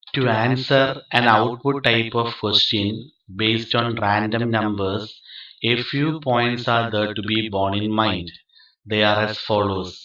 To answer an output type of question based on random numbers, a few points are there to be borne in mind. They are as follows.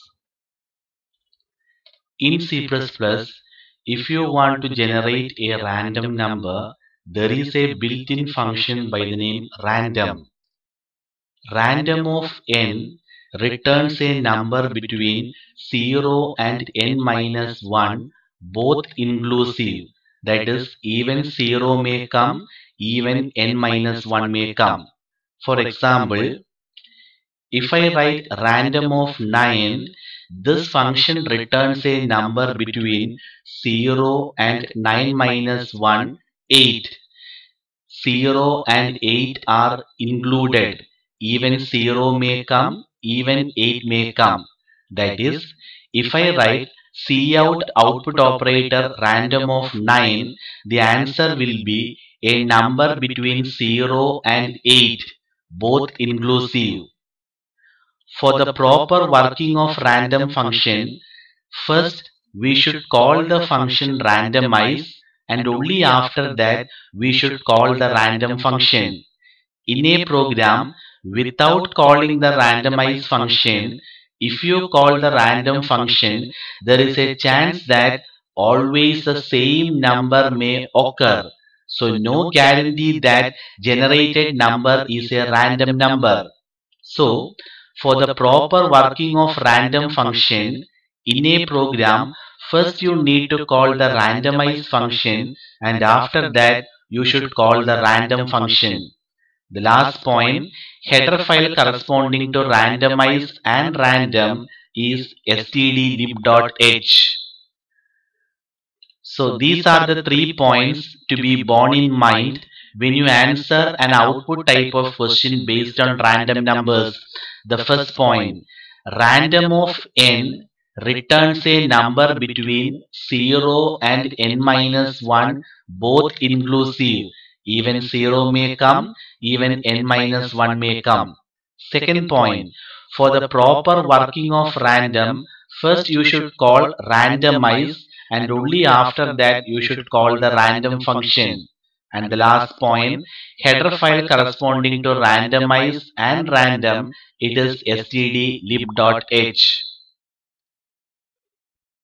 In C++, if you want to generate a random number, there is a built-in function by the name random. Random of n returns a number between 0 and n minus 1, both inclusive. That is, even 0 may come, even n minus 1 may come. For example, if I write random of 9, this function returns a number between 0 and 9 minus 1, 8. 0 and 8 are included. Even 0 may come, even 8 may come. That is, if I write cout output operator random of 9, the answer will be a number between 0 and 8, both inclusive. For the proper working of random function, first we should call the function randomize, and only after that we should call the random function. In a program, without calling the randomize function, if you call the random function, there is a chance that always the same number may occur. So no guarantee that generated number is a random number. So, for the proper working of random function in a program, first you need to call the randomize function, and after that you should call the random function. The last point, header file corresponding to randomize and random is stdlib.h. So these are the 3 points to be borne in mind when you answer an output type of question based on random numbers. The first point, random of n returns a number between 0 and n minus 1, both inclusive. Even 0 may come, even n minus 1 may come. Second point, for the proper working of random, first you should call randomize, and only after that you should call the random function. And the last point, header file corresponding to randomize and random, it is stdlib.h.